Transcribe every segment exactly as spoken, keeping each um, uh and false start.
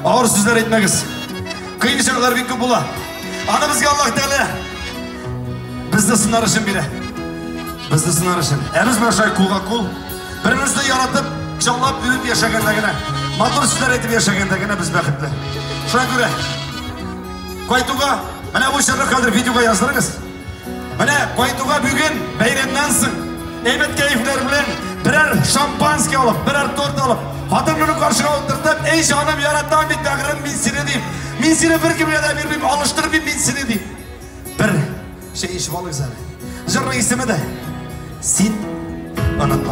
ağır sözler etmegiz. Kıyınçalar bir kubula. Anamızga Allah Teala bizni sınar için biri. Bizni sınar için. Emiz başay kulga kul. Birimizni yaratıp, çalap büyüp yaşagandagina. Matur sözler etip yaşagandagina biz bakıtlı. Şuna göre. Koytuğa, bana bu şarkı kaldır videoga yazdırınız. Bana koytuğa bugün bayramdansın. Evet keyifler bilen birer şampanski alıp, birer tort alıp, hatırını karşına oturtup, ey canım yaratan bir dağırın min seni diyeyim. Min seni bir kimle de bir bir alıştırıp bir min seni diyeyim. Bir şey iş balık sana. Zırra ismi de sen unutma.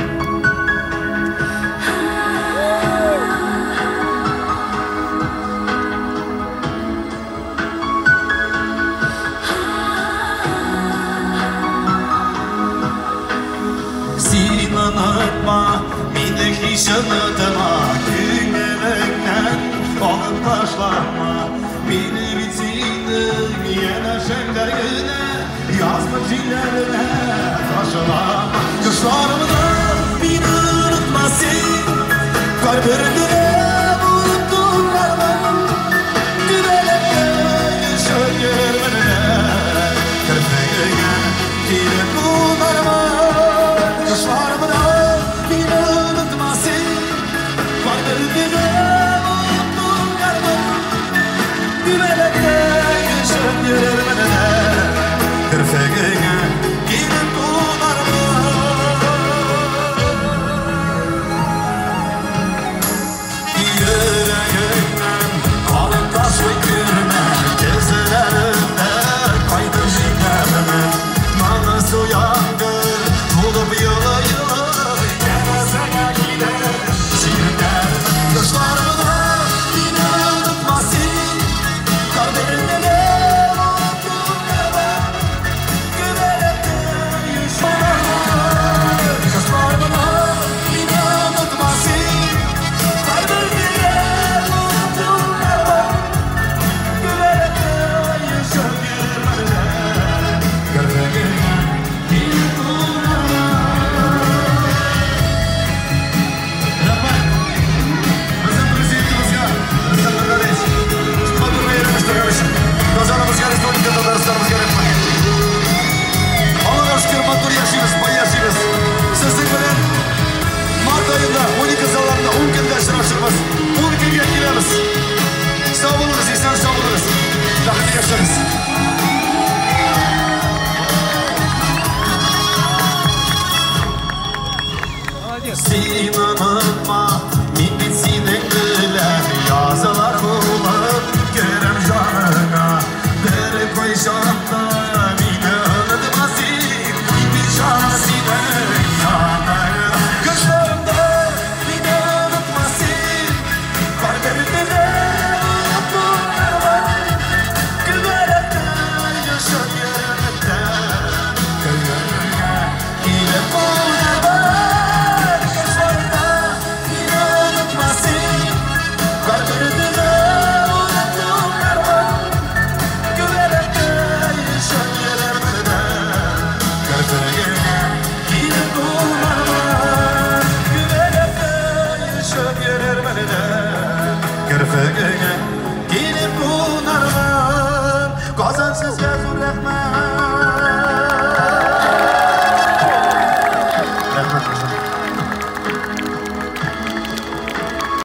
Sen unutma, meni hiç unutma. Günlerimden alıp taşlama. Beni bitirdim yine şemlerine. Yazma cillerine taşlama. Kışlarımda beni unutma sen. Kalbimde unuttuklarım. Güvelerle yaşar yerlerine. Kırfeğine gire bunlarıma. Kışlarımda beni unutma sen. Kalbimde unuttuklarım. Güvelerle yaşar yerlerine. Kırfeğine gire bunlarıma. Yüreğimden kalın taş ve gülme. Gözlerimde kaydır cinlerime. Bana suyandır bulup yılı yılı. Gene sana gider şiirler. Kışlarımda beni unutma sen. Kalbimde ne unuttuklarım. Güvelerle yaşar. Kışlarımda beni unutma sen. Kalbimde ne unuttuklarım. Güvelerle yaşar yerlerine. Kırfeğine gire bunlarıma. Bizim prezidentimizga, bizden birlariz. Matur bayramimizda görüşün. Kozanimizga, respublika Tataristanimizga rahmat. Allohga shukr, matur yashaymiz, boy yashaymiz. Sizlar bilan mart oyida o'n ikki zallarda o'n kunda ishlashimiz. o'n kunga kelamiz. Sog' bo'linglar, eson sog' bo'linglar. Baxtli yashaymiz. Sen unutma, min bitsenin bilen yazılar bulup görem canına. Bir koy şantta beni unutma sen. Bir can senin yanına. Kışlarımda beni unutma sen. Kalbimde ne unuttuklarım. Güvelerle yaşar yerinde. Kırgınlığa gire bunlarıma. Kırfeğine